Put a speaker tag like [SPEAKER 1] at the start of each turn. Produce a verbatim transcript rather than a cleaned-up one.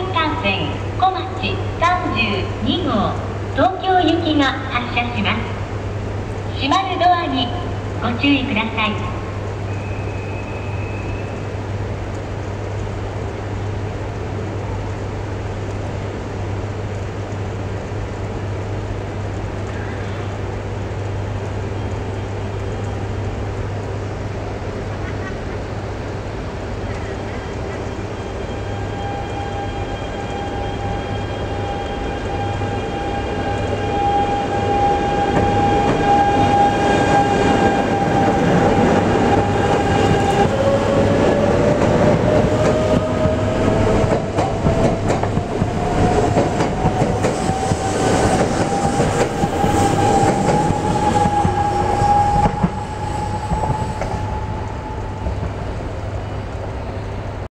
[SPEAKER 1] 新幹線小町さんじゅうにごう東京行きが発車します。閉まるドアにご注意ください。